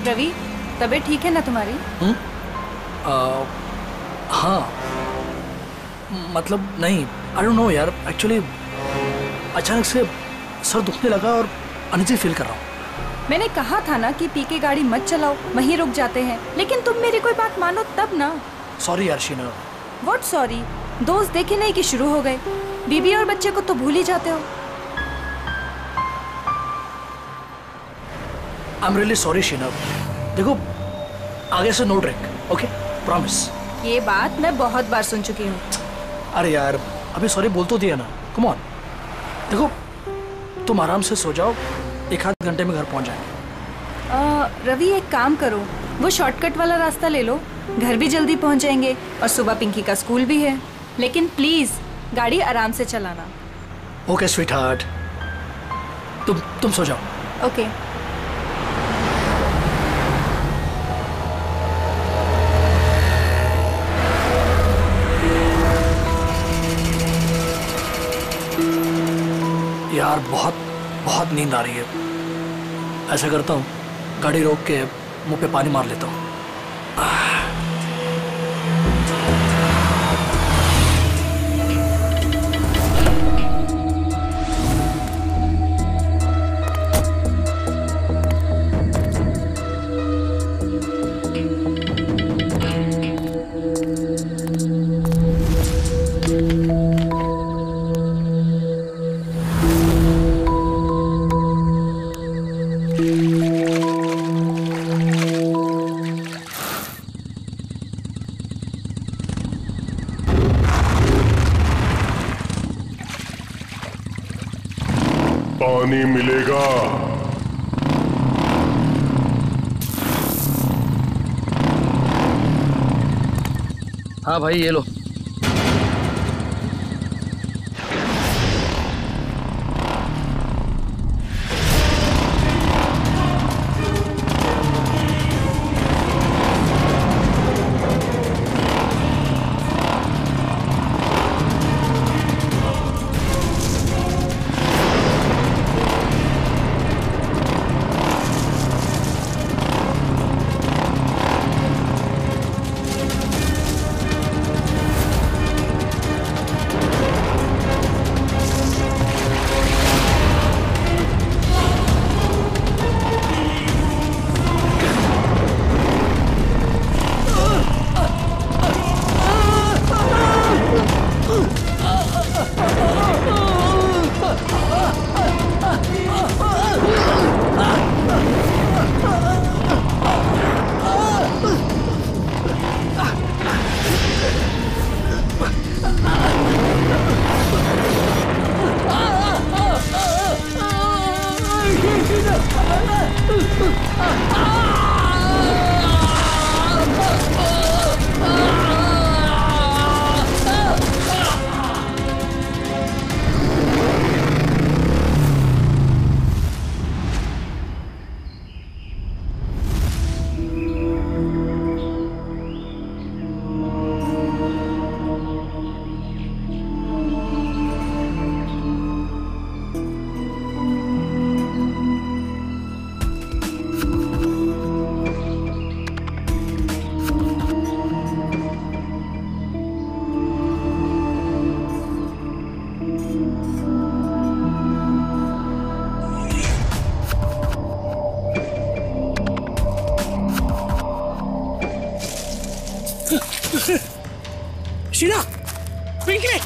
रवि, तबीयत ठीक है ना तुम्हारी? हाँ, मतलब नहीं, आई डोंट नो यार, एक्चुअली अचानक से सर दुखने लगा और अनइजी फील कर रहा हूँ। मैंने कहा था ना कि पी के गाड़ी मत चलाओ, वहीं रुक जाते हैं, लेकिन तुम मेरी कोई बात मानो तब ना। सॉरी यार शीना। What sorry? दोस्त देखे नहीं कि शुरू हो गए, बीबी और बच्चे को तो भूल ही जाते हो। I am really sorry Sheena. देखो आगे से नो ड्रिंक, ओके? प्रॉमिस। ये बात मैं बहुत बार सुन चुकी हूँ। अरे यार अभी सॉरी बोल तो दिया ना, कम ऑन। देखो तुम आराम से सो जाओ, 1-8 घंटे में घर पहुंच जाएंगे। रवि एक काम करो, वो शॉर्टकट वाला रास्ता ले लो, घर भी जल्दी पहुंच जाएंगे और सुबह पिंकी का स्कूल भी है। लेकिन प्लीज गाड़ी आराम से चलाना। ओके स्वीट हार्ट, तुम सो जाओ। ओके। यार बहुत नींद आ रही है। ऐसा करता हूँ, गाड़ी रोक के मुंह पे पानी मार लेता हूँ। पानी मिलेगा। हाँ भाई ये लो। शीना, पिंकी,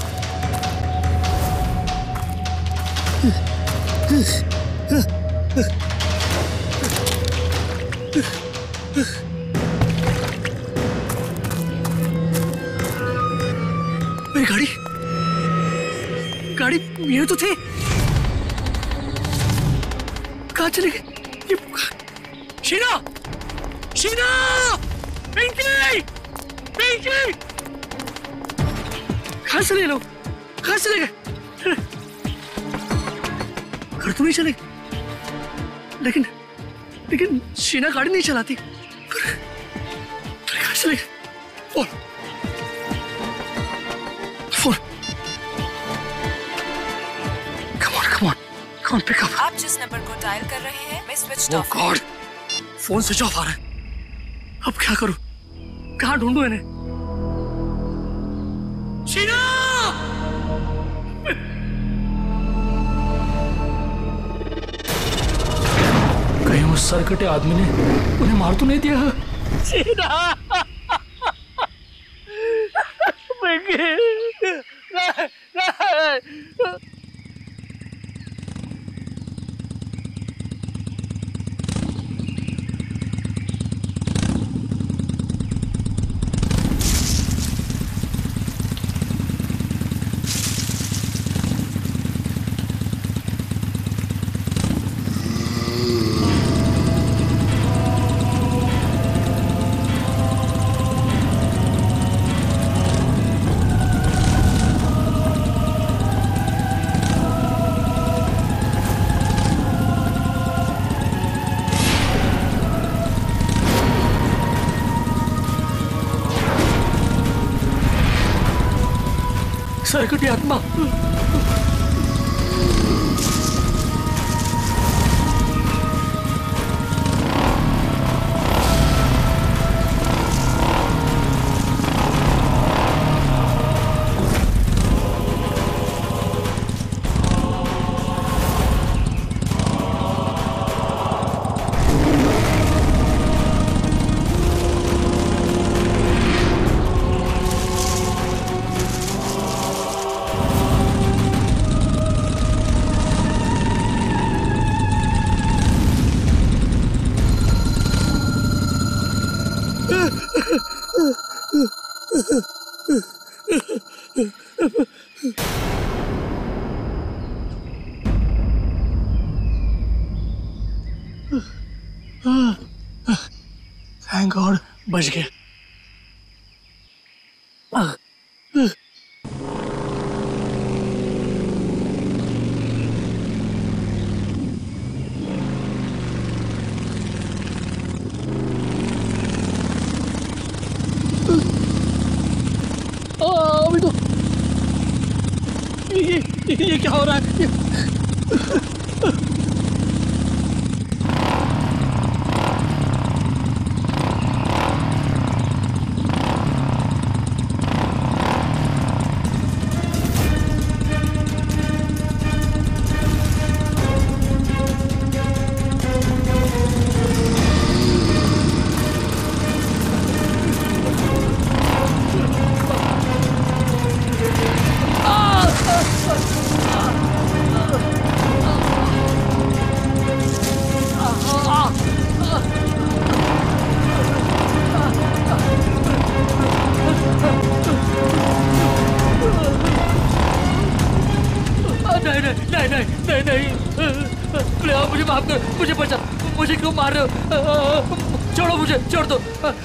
मेरी गाड़ी ये तो थे, कहाँ चले गए? शीना, पिंकी, कहाँ से ले लो, कहाँ से ले गए? घर तो नहीं चले, लेकिन शीना गाड़ी नहीं चलाती। कहाँ से ले गए? Phone, come on, pick up. आप जिस नंबर को डायल कर रहे हैं मैं switch off. God, phone switch off आ रहा है। अब क्या करूं? कहां ढूंढूं इन्हें? शीना! कहीं उस सरकटे आदमी ने उन्हें मार तो नहीं दिया? शीना! सरकटी आत्मा! थैंक गॉड, बच गया। अभी तो ये क्या हो रहा है? मुझे माफ करो, मुझे बचा, मुझे क्यों मार रहे हो? छोड़ो मुझे, छोड़ दो।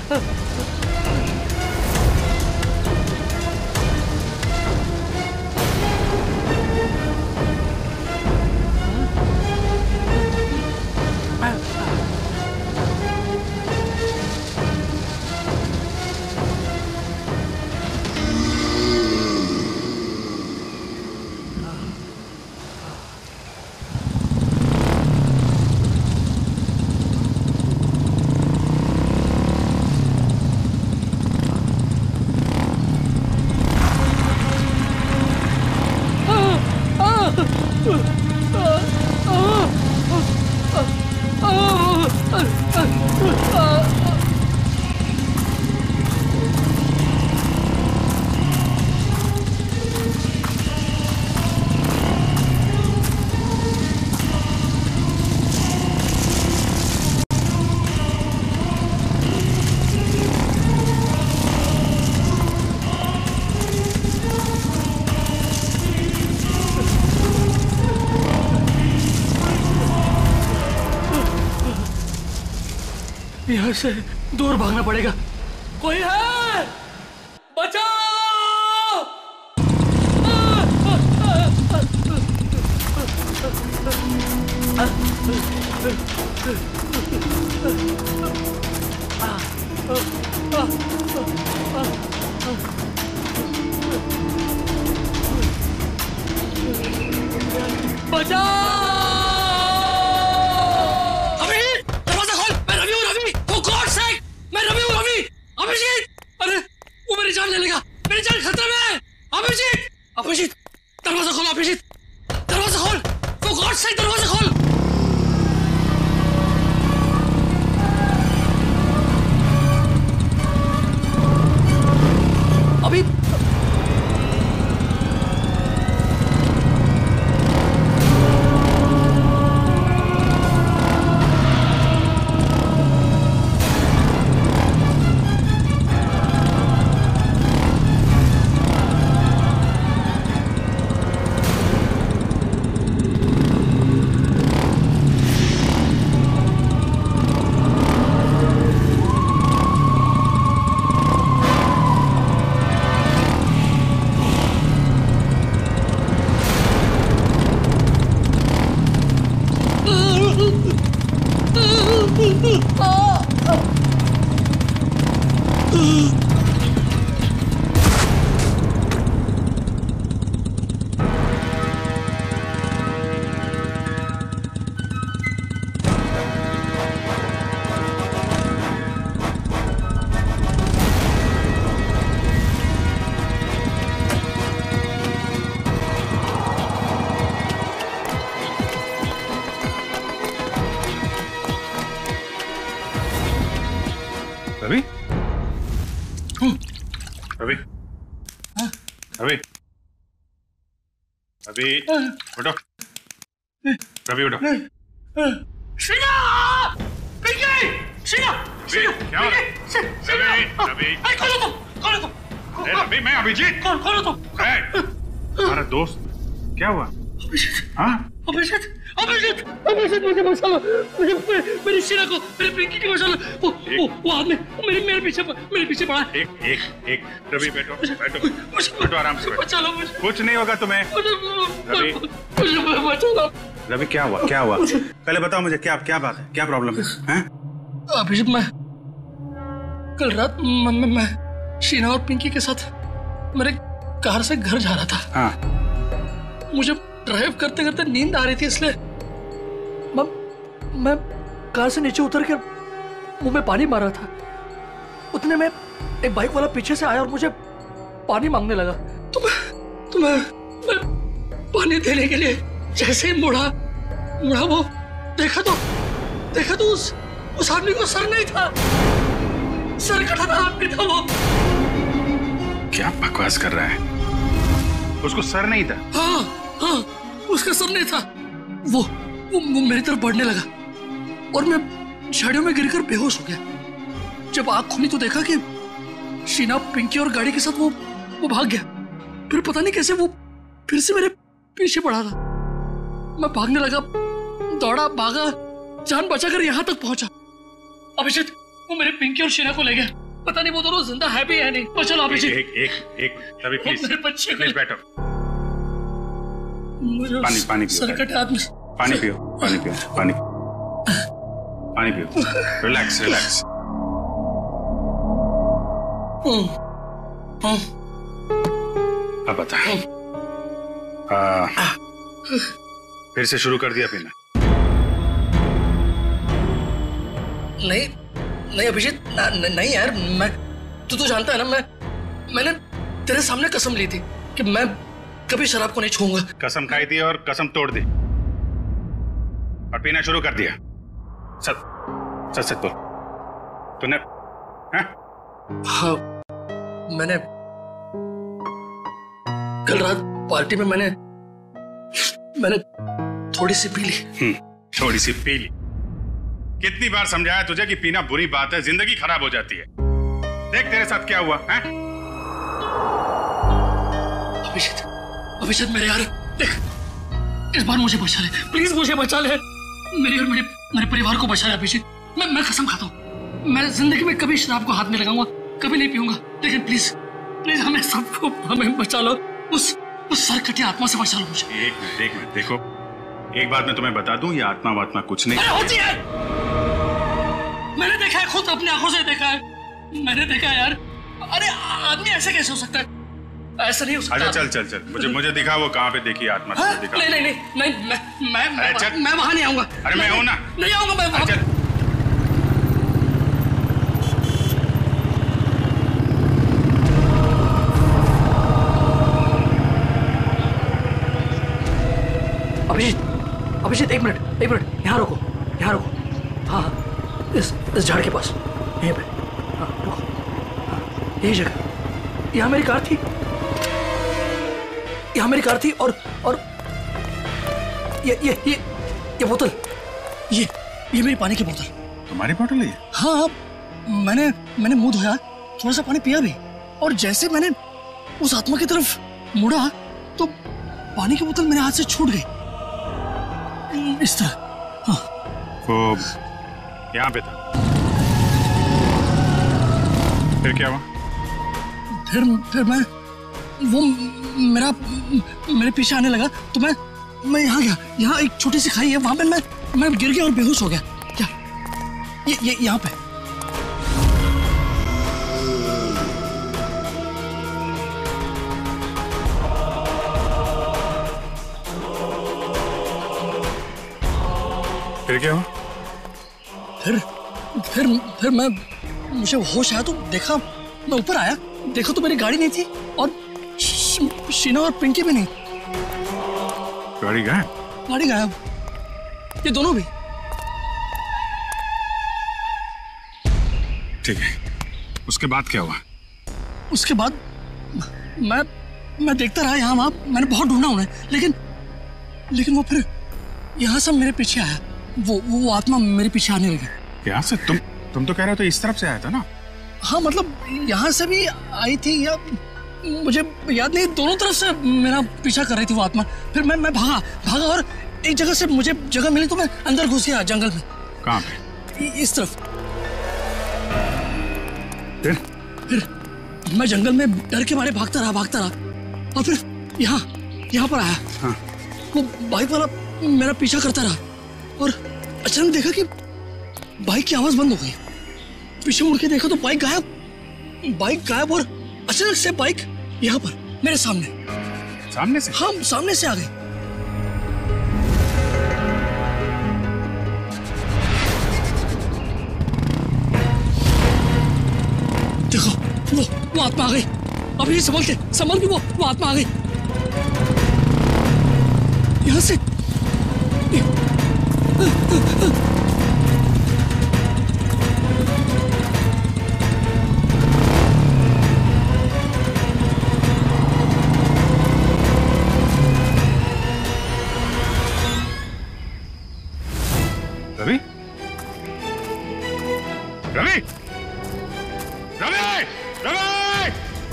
यहाँ से दूर भागना पड़ेगा। कोई है? बचाओ! बचाओ! अभी दरवाजा खोल, मैं रवि हूँ, रवि। रवि, रवि, रवि, रवि, उठो, रवि उठो। शीना! पिंकी! शीना! क्या हो रहा है? रवि, खोलो तुम! रवि, मैं अभिजीत। खोलो तुम! हमारा दोस्त, क्या हुआ? हाँ? अभिजीत मुझे बचा लो, मेरी शीना को, मेरी पिंकी को बचा लो। वो आदमी मेरे पीछे पड़ा है। एक रवि, बैठो आराम से। बचा लो मुझे। कुछ नहीं होगा तुम्हें। रवि, मुझे बचा लो। रवि, क्या हुआ? पहले बताओ मुझे, क्या बात है, क्या प्रॉब्लम है? अभिजीत, मैं कल रात मैं शीना और पिंकी के साथ मेरे कार से घर जा रहा था। हाँ। मुझे ड्राइव करते करते नींद आ रही थी, इसलिए मैं कार से नीचे उतर के मुंह में पानी मार रहा था। उतने में एक बाइक वाला पीछे से आया और मुझे पानी मांगने लगा। तो मैं पानी देने के लिए जैसे ही मुड़ा वो देखा तो उस आदमी को सर नहीं था, सर कटा था आदमी था वो। क्या बकवास कर रहा है? उसको सर नहीं था? हाँ, उसका सर नहीं था। वो मेरी तरफ बढ़ने लगा और मैं झाड़ियों में गिरकर बेहोश हो गया। जब आंख खुली तो देखा कि शीना, पिंकी और गाड़ी के साथ वो भाग गया। फिर पता नहीं कैसे वो फिर से मेरे पीछे पड़ा था। मैं भागने लगा, दौड़ा, भागा, जान बचाकर यहाँ तक पहुंचा। अभिजीत, वो मेरे पिंकी और शीना को ले गया। पता नहीं वो दोनों जिंदा है भी या नहीं। चलो अभिजीत। एक रवि, प्लीज बैठो। पानी पियो। सर कटे आदमी। पानी पियो। रिलैक्स। अब बता, फिर से शुरू कर दिया पीना? नहीं अभिजीत, नहीं यार। मैं तू तो जानता है ना, मैंने तेरे सामने कसम ली थी कि मैं कभी शराब को नहीं छूऊंगा। कसम खाई थी और कसम तोड़ दी और पीना शुरू कर दिया। सच बोल, तूने? हाँ, मैंने कल रात पार्टी में मैंने थोड़ी सी पी ली। थोड़ी सी पी ली? कितनी बार समझाया तुझे कि पीना बुरी बात है, जिंदगी खराब हो जाती है। देख तेरे साथ क्या हुआ है? अभिजीत मेरे यार, देख, इस बार मुझे बचा ले, प्लीज मुझे बचा ले। मेरी और मेरे परिवार को बचा ले अभिजीत। मैं कसम खाता हूँ, मैं जिंदगी में कभी शराब को हाथ नहीं लगाऊंगा, कभी नहीं पीऊंगा। लेकिन प्लीज हमें बचा लो। उस सरकटी आत्मा से बचा लो मुझे। एक मिनट देखो, एक बात मैं तुम्हें बता दूं, ये आत्मा वात्मा कुछ नहीं होती है। मैंने देखा है, खुद अपनी आंखों से देखा है। मैंने देखा है यार। अरे आदमी ऐसे कैसे हो सकता है? ऐसा नहीं हो सकता। अच्छा चल, मुझे दिखा वो कहाँ पे देखी आत्मा। दिखा। नहीं, मैं वहां नहीं आऊंगा। अरे मैं हूं ना। नहीं आऊंगा मैं वहां। चल। अभिजीत एक मिनट, यहाँ रोको। हाँ, इस झाड़ के पास, यहीं पे। हाँ, रुको। हाँ, यही जगह। यहाँ मेरी कार थी और ये बोतल, ये मेरी पानी की बोतल। तुम्हारी बोतल है? हाँ, मैंने मुंह धोया, थोड़ा सा पानी पिया भी, और जैसे मैंने उस आत्मा की तरफ मुड़ा तो पानी की बोतल मेरे हाथ से छूट गई, इस तरह। हाँ, वो यहाँ पे था। फिर क्या हुआ? फिर वो मेरे पीछे आने लगा तो मैं यहाँ गया। यहाँ एक छोटी सी खाई है, वहां पे मैं मैं गिर गया और बेहोश हो गया। क्या ये यहाँ पे? फिर क्या हुआ? फिर मुझे होश आया तो देखा, मैं ऊपर आया, देखा तो मेरी गाड़ी नहीं थी और शीना और पिंकी भी नहीं। गाड़ी गायब? गाड़ी गायब, ये दोनों भी। ठीक है, उसके बाद क्या हुआ? उसके बाद मैं देखता रहा यहाँ वहाँ, मैंने बहुत ढूंढा उन्हें, लेकिन वो फिर यहाँ से मेरे पीछे आया। वो आत्मा मेरे पीछे आने लगी। यहाँ से? तुम तो कह रहे हो तो इस तरफ से आया था ना? हाँ, मतलब यहाँ से भी आई थी या मुझे याद नहीं, दोनों तरफ से मेरा पीछा कर रही थी वो आत्मा। फिर मैं भागा और एक जगह से मुझे जगह मिली तो मैं अंदर घुस गया जंगल में। कहाँ पे? इस तरफ। फिर मैं जंगल में डर के मारे भागता रहा और फिर यहाँ पर आया। हाँ। वो बाइक वाला मेरा पीछा करता रहा और अचानक देखा कि बाइक की आवाज बंद हो गई। पीछे मुड़ के देखा तो बाइक गायब और अचानक से बाइक यहाँ पर मेरे सामने से? हाँ, सामने से आ गई। देखो वो आत्मा आ गई। अभी संभल के वो आत्मा आ गई यहाँ से। रवि? रवि! रवि! रवि!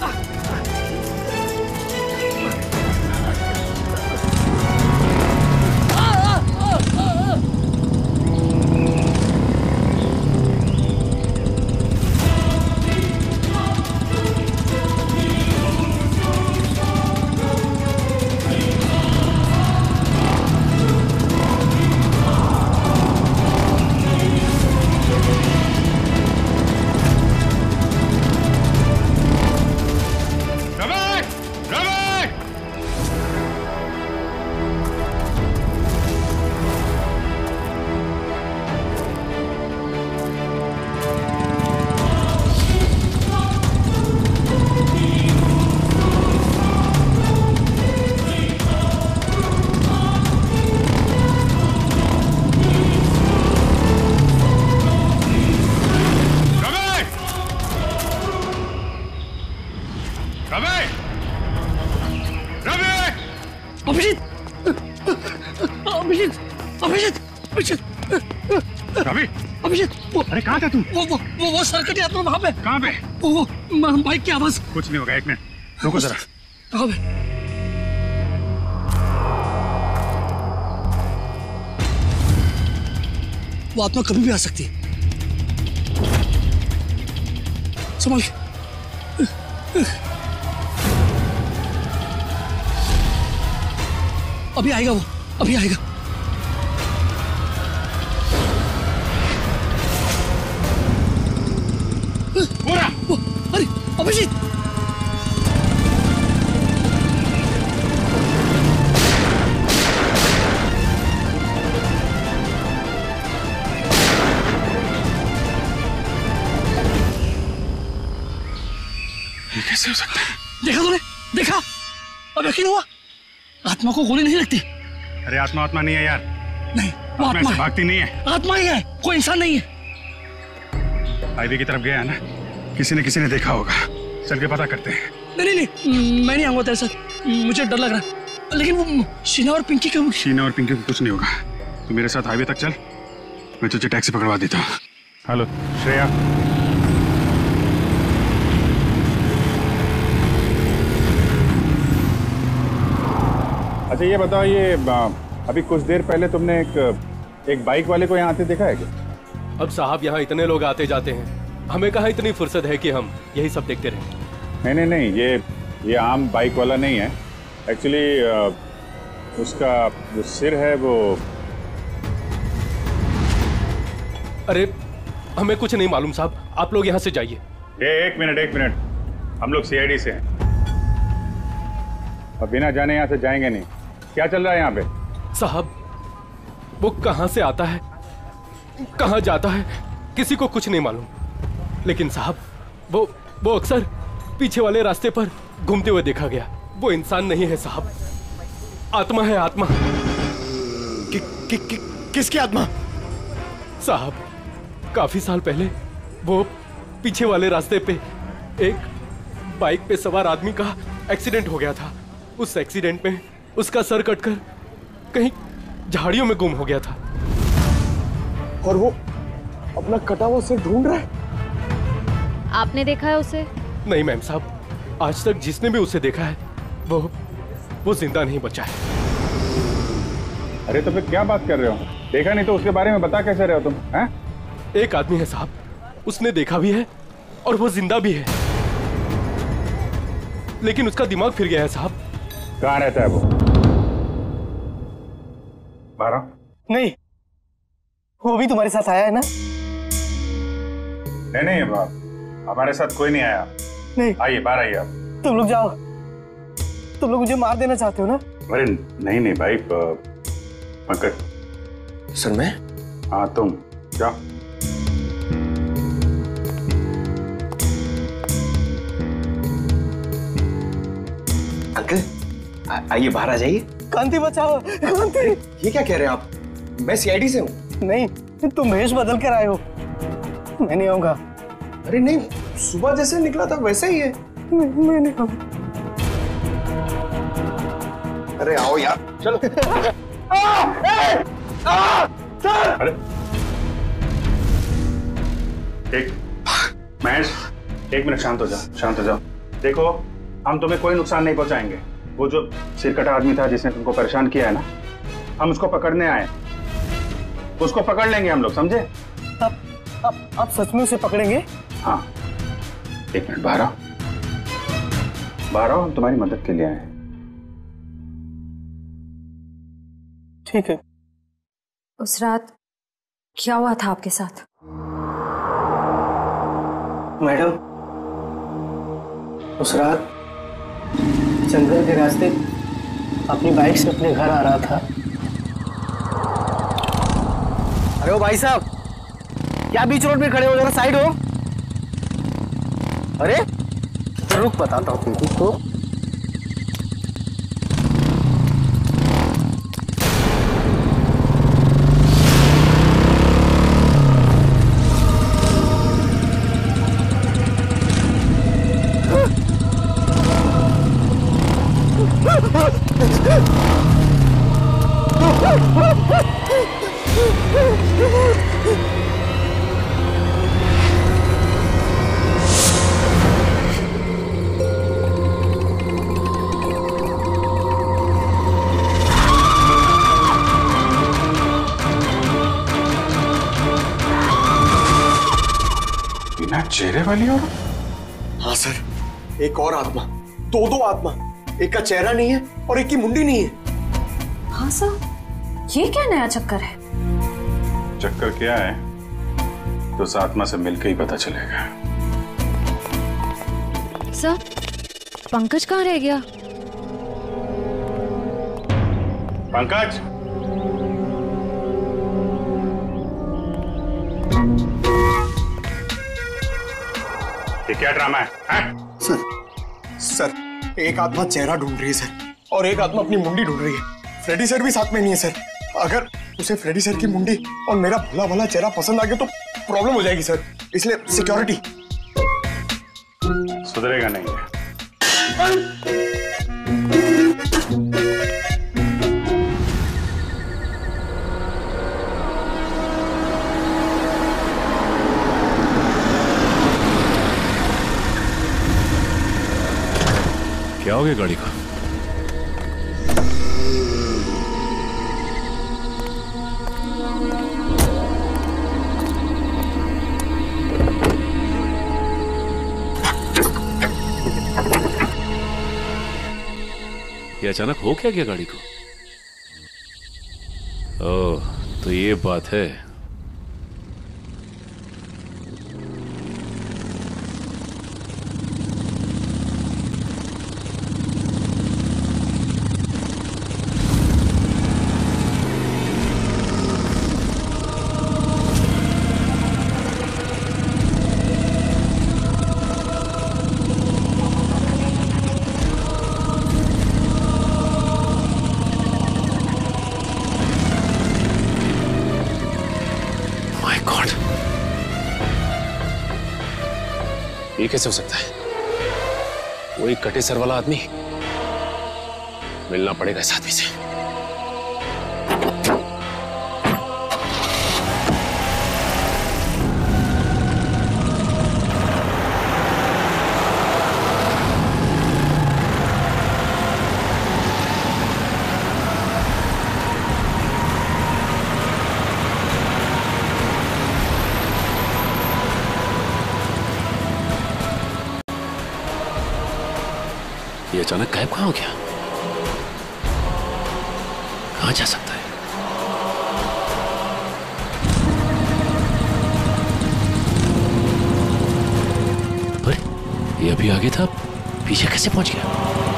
अभिजीत, अरे कहाँ था तू? वो सर्कट यात्रा वहाँ पे। कहाँ पे? वो बाइक की आवाज। कुछ नहीं होगा, एक मिनट रुको जरा। कहाँ पे? वो आत्मा कभी भी आ सकती है, संभल। अभी आएगा वो, अभी आएगा। पूरा। अरे अभिजीत, ये कैसे हो सकता है? देखा तूने? देखा? अब यकीन हुआ? आत्मा को गोली नहीं लगती। अरे आत्मा नहीं है यार। नहीं, वो आत्मा से भागती नहीं है। आत्मा ही है, कोई इंसान नहीं है। हाईवे की तरफ गया है ना, किसी ने देखा होगा। चल के पता करते हैं। नहीं, मैं नहीं आऊंगा तेरे साथ, मुझे डर लग रहा है। लेकिन वो शीना और पिंकी को कुछ नहीं होगा। तू मेरे साथ हाईवे तक चल, मैं तुझे टैक्सी पकड़वा देता हूँ। हेलो श्रेया। अच्छा ये बताओ, ये अभी कुछ देर पहले तुमने एक बाइक वाले को यहाँ आते देखा है क्या? अब साहब यहाँ इतने लोग आते जाते हैं, हमें कहाँ इतनी फुर्सत है कि हम यही सब देखते रहें। नहीं, ये आम बाइक वाला नहीं है। एक्चुअली उसका जो सिर है वो अरे हमें कुछ नहीं मालूम साहब, आप लोग यहाँ से जाइए। एक मिनट, हम लोग C.I.D से हैं और बिना जाने यहाँ से जाएंगे नहीं। क्या चल रहा है यहाँ पे? साहब वो कहाँ से आता है, कहाँ जाता है, किसी को कुछ नहीं मालूम। लेकिन साहब वो अक्सर पीछे वाले रास्ते पर घूमते हुए देखा गया। वो इंसान नहीं है साहब, आत्मा है, आत्मा। किसकी आत्मा? साहब काफी साल पहले वो पीछे वाले रास्ते पे एक बाइक पे सवार आदमी का एक्सीडेंट हो गया था। उस एक्सीडेंट में उसका सर कटकर कहीं झाड़ियों में गुम हो गया था। और वो अपना कटा हुआ सिर ढूंढ रहा है। आपने देखा है उसे? नहीं मैम साहब, आज तक जिसने भी उसे देखा है वो जिंदा नहीं बचा है। अरे तो फिर क्या बात कर रहे हो? देखा नहीं तो उसके बारे में बता कैसे रहे हो तुम? हैं? एक आदमी है साहब, उसने देखा भी है और वो जिंदा भी है, लेकिन उसका दिमाग फिर गया है साहब। कहाँ रहता है वो? 12? नहीं, वो भी तुम्हारे साथ आया है ना? नहीं बाप, हमारे साथ कोई नहीं आया। नहीं, आइए बाहर आइए आप। तुम लोग जाओ। तुम लोग मुझे मार देना चाहते हो ना? अरे नहीं भाई, पंकज। सर मैं? हाँ तुम जाओ। अंकल आइए बाहर आ जाइए। कांति बचाओ, कांति। ये क्या कह रहे हैं आप? मैं C.I.D से हूँ। नहीं, तुम भेष बदल कर आए हो। मैं नहीं आऊंगा। अरे नहीं, सुबह जैसे निकला था वैसे ही है। मैं नहीं आऊंगा। अरे आओ यार, चलो। अरे महेश, एक मिनट शांत हो जाओ। देखो, हम तुम्हें कोई नुकसान नहीं पहुंचाएंगे। वो जो सिरकटा आदमी था जिसने तुमको परेशान किया है ना, हम उसको पकड़ने आए। उसको पकड़ लेंगे हम लोग, समझे? आप सच में उसे पकड़ेंगे? हाँ, एक मिनट बाहर आओ, हम तुम्हारी मदद के लिए आए हैं। ठीक है। उस रात क्या हुआ था आपके साथ? मैडम, उस रात जंगल के रास्ते अपनी बाइक से अपने घर आ रहा था। अरे ओ भाई साहब, क्या बीच रोड पे खड़े हो? जरा साइड हो। अरे रुक, बताता हूँ तुमको। चेहरे वाली और? हाँ सर, एक और आत्मा, दो आत्मा। एक का चेहरा नहीं है और एक की मुंडी नहीं है। हाँ सर, ये क्या नया चक्कर है? चक्कर क्या है तो उस आत्मा से मिलकर ही पता चलेगा। सर, पंकज कहाँ रह गया? पंकज, ये क्या ड्रामा है? सर, एक आत्मा चेहरा ढूंढ रही है सर, और एक आत्मा अपनी मुंडी ढूंढ रही है। फ्रेडी सर भी साथ में नहीं है सर। अगर उसे फ्रेडी सर की मुंडी और मेरा भला भला चेहरा पसंद आ गया तो प्रॉब्लम हो जाएगी सर, इसलिए सिक्योरिटी। सुधरेगा नहीं है। क्या हो गया गाड़ी का? ये अचानक हो क्या गया गाड़ी को? ओह, तो ये बात है। गॉड, ये कैसे हो सकता है? वो एक कटे सर वाला आदमी, मिलना पड़ेगा इस आदमी से। ये अचानक गायब कहां हो गया? कहां जा सकता है? अरे ये अभी आगे था, पीछे कैसे पहुंच गया?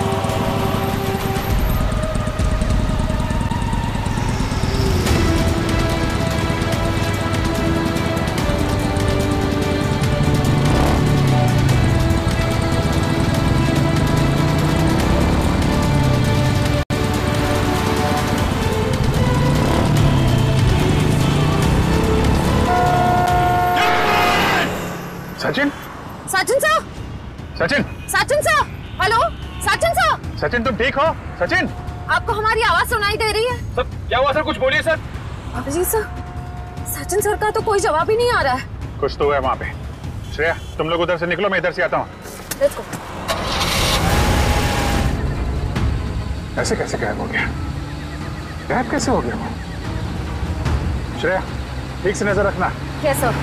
Sachin, Sachin sir, Sachin, Sachin sir, hello Sachin sir. Sachin तुम ठीक हो? सचिन, आपको हमारी आवाज सुनाई दे रही है? सर क्या हुआ सर? कुछ बोलिए sir. Abhijeet sir, Sachin sir का तो कोई जवाब ही नहीं आ रहा है। कुछ तो है वहां पे। श्रेया तुम लोग उधर से निकलो, मैं इधर से आता हूँ। Let's go. ऐसे कैसे गायब हो गया? गायब कैसे हो गया वो? श्रेया ठीक से नजर रखना। Yes sir.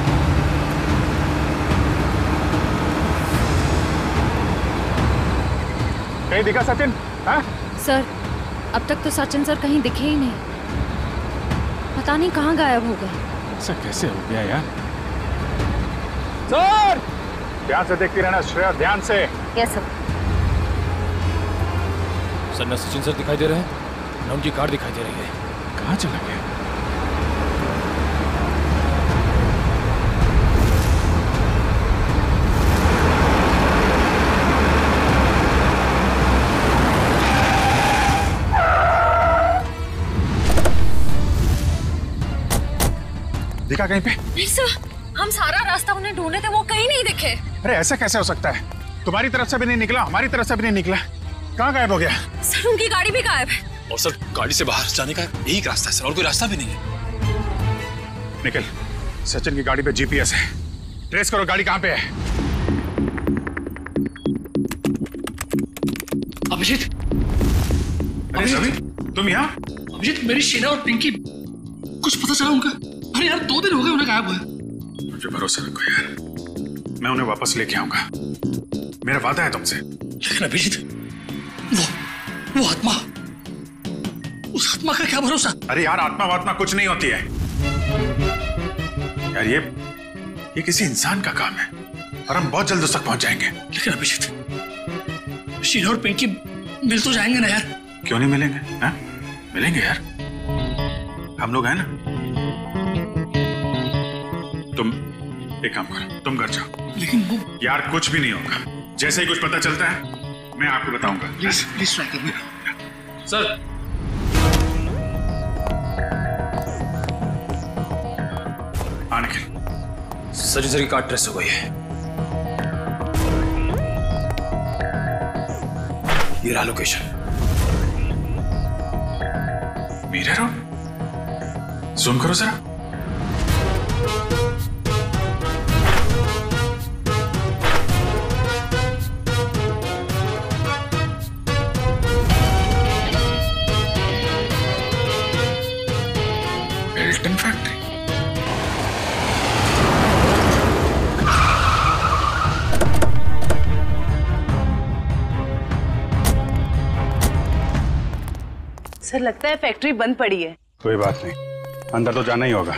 कहीं दिखा सचिन? हाँ? सर अब तक तो सचिन सर कहीं दिखे ही नहीं, पता नहीं कहाँ गायब हो गए। ऐसा कैसे हो गया यार? सर ध्यान से देखती रहना श्रेया, ध्यान से। Yes sir. सर न सचिन सर दिखाई दे रहे हैं, न उनकी कार दिखाई दे रही है। कहाँ चला गया? दिखा कहीं पे? नहीं सर, हम सारा रास्ता उन्हें ढूंढे थे, वो कहीं नहीं दिखे। अरे ऐसा कैसे हो सकता है? तुम्हारी तरफ से भी नहीं निकला, हमारी तरफ से भी नहीं निकला, कहाँ गायब हो गया? सर उनकी गाड़ी भी गायब है। और सर गाड़ी से बाहर जाने का यही रास्ता है सर, और कोई रास्ता भी नहीं है। निकल, सचिन की गाड़ी पे जीपीएस है, ट्रेस करो गाड़ी कहाँ पे है। अभिजीत, अरे रवि तुम यहाँ? अभिजीत मेरी शीना और पिंकी, कुछ पता चला उनका? अरे यार 2 दिन हो गए उन्हें गायब हुए। मुझे भरोसा रखो यार, मैं उन्हें वापस लेके आऊंगा, मेरा वादा है तुमसे। लेकिन अभिजीत, वो आत्मा, उस आत्मा का क्या भरोसा? अरे यार आत्मा वात्मा कुछ नहीं होती है यार, ये किसी इंसान का काम है और हम बहुत जल्द उस तक पहुंच जाएंगे। लेकिन अभिजीत, शीना और पिंकी मिल तो जाएंगे ना यार? क्यों नहीं मिलेंगे? हा? मिलेंगे यार, हम लोग हैं ना। तुम एक काम करो, तुम घर जाओ। लेकिन वो यार कुछ भी नहीं होगा, जैसे ही कुछ पता चलता है मैं आपको बताऊंगा। प्लीज ट्राई करिए सर। हाँ निखिल, सचिन सर की कार ट्रेस हो गई है। ये रहा लोकेशन। मेरे रोड, जूम करो जरा। Belton factory. सर लगता है फैक्ट्री बंद पड़ी है। कोई बात नहीं, अंदर तो जाना ही होगा।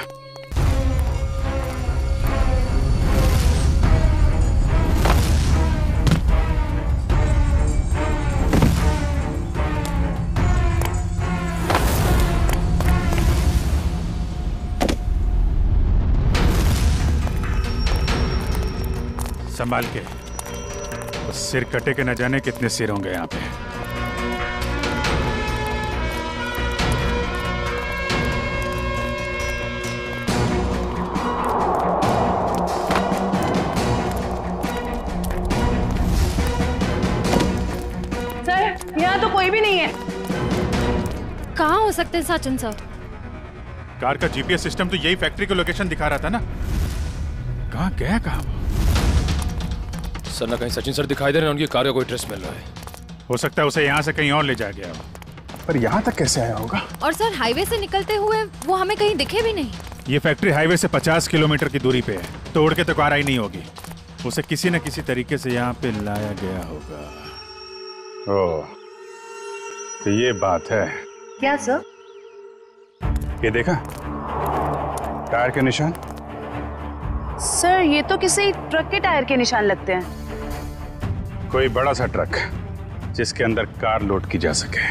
संभाल के, तो सिर कटे के न जाने कितने सिर होंगे यहाँ पे। हो सकते हैं सचिन सर? कार का जीपीएस सिस्टम तो यही फैक्ट्री की लोकेशन दिखा रहा था ना। कहाँ गया कहाँ? सर ना कहीं सचिन सर दिखाई दे रहे हैं, उनकी कार का कोई ट्रेस मिल रहा है। हो सकता है उसे यहाँ से कहीं और ले जाया गया, पर यहाँ तक कैसे आया होगा? और सर हाईवे से निकलते हुए वो हमें कहीं दिखे भी नहीं। ये फैक्ट्री हाईवे से 50 किलोमीटर की दूरी पे है, तोड़ के तो कार आई नहीं होगी। उसे किसी न किसी तरीके से यहाँ पे लाया गया होगा। ओह, तो ये बात है। क्या सर? ये देखा टायर के निशान? सर ये तो किसी ट्रक के टायर के निशान लगते हैं। कोई बड़ा सा ट्रक जिसके अंदर कार लोड की जा सके।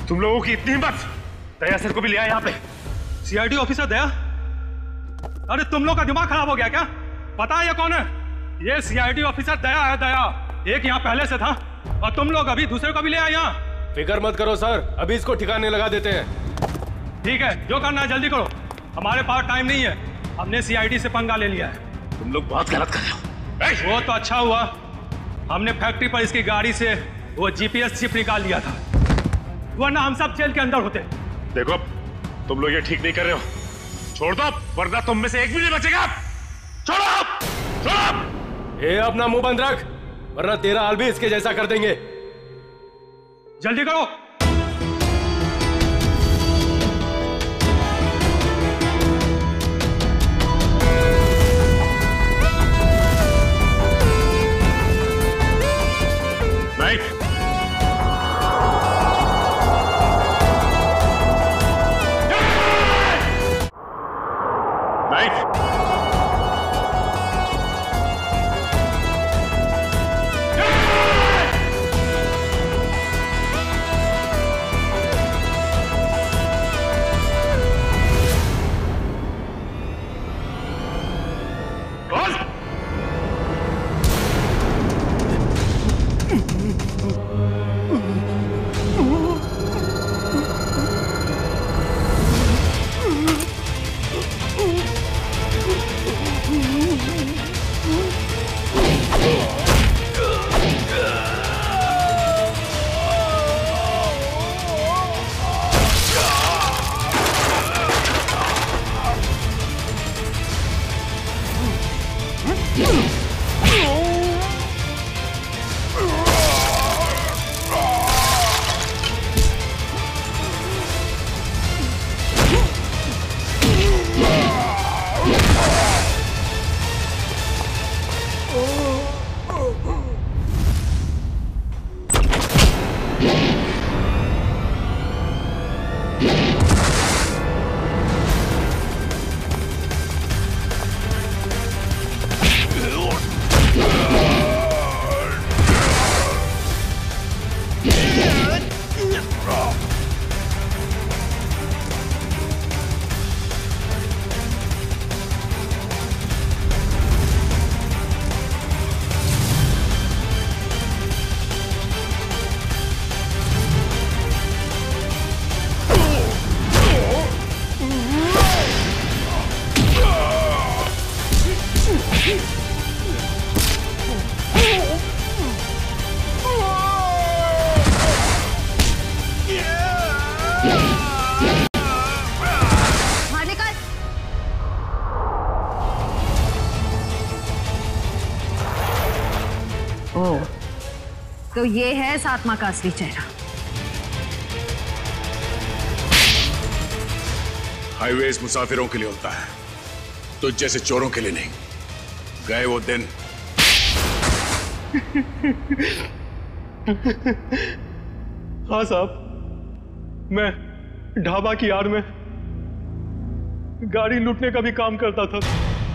तुम लोगों की इतनी हिम्मत, दया सर को भी ले आया यहाँ पे। CID officer Daya? अरे तुम लोग का दिमाग खराब हो गया क्या? पता है ये कौन है? ये सीआईडी ऑफिसर दया है, दया। एक यहाँ पहले से था और तुम लोग अभी दूसरे को भी ले आए यहाँ। फिक्र मत करो सर, अभी इसको ठिकाने लगा देते हैं। ठीक है, जो करना है जल्दी करो, हमारे पास टाइम नहीं है। हमने सीआईडी से पंगा ले लिया है। तुम लोग बहुत गलत कर रहे हो। वो तो अच्छा हुआ हमने फैक्ट्री पर इसकी गाड़ी से वो जीपीएस चिप निकाल लिया था, वरना हम सब जेल के अंदर होते। देखो तुम लोग ये ठीक नहीं कर रहे हो, छोड़ दो वरना तुम में से एक भी नहीं बचेगा। छोड़ो, छोड़ो। ये अपना मुंह बंद रख, वरना तेरा हाल भी इसके जैसा कर देंगे। जल्दी करो। नाइट, तो ये है इस आत्मा का असली चेहरा। हाईवेज मुसाफिरों के लिए होता है, तो जैसे चोरों के लिए नहीं। गए वो दिन। हाँ साहब, मैं ढाबा की आड़ में गाड़ी लूटने का भी काम करता था।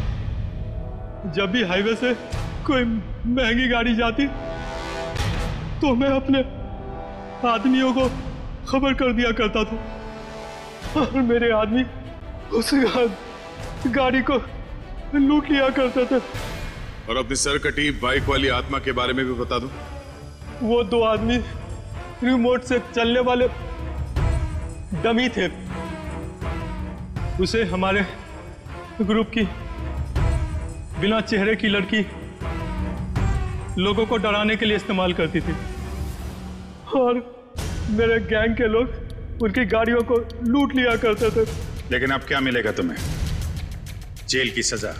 जब भी हाईवे से कोई महंगी गाड़ी जाती तो मैं अपने आदमियों को खबर कर दिया करता था और मेरे आदमी उस गाड़ी को लूट लिया करते थे। और अपनी सरकटी बाइक वाली आत्मा के बारे में भी बता दो। वो दो आदमी रिमोट से चलने वाले डमी थे। उसे हमारे ग्रुप की बिना चेहरे की लड़की लोगों को डराने के लिए इस्तेमाल करती थी और मेरे गैंग के लोग उनकी गाड़ियों को लूट लिया करते थे। लेकिन अब क्या मिलेगा तुम्हें? जेल की सजा।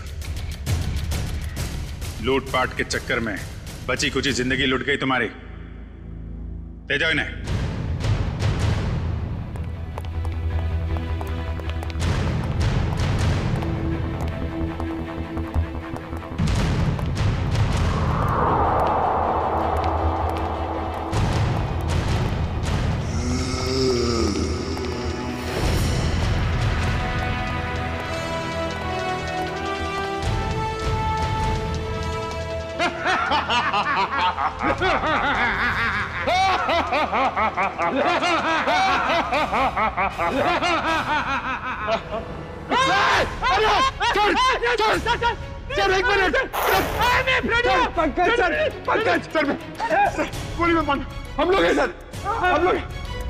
लूटपाट के चक्कर में बची कुची जिंदगी लुट गई तुम्हारी। ले जाओ इन्हें। सर एक मिनट पंकज सर गोली मत मारना, हम लोग हैं सर, हम लोग।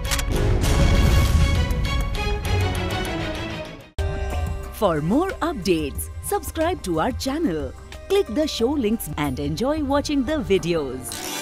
For more updates, subscribe to our channel, click the show links and enjoy watching the videos.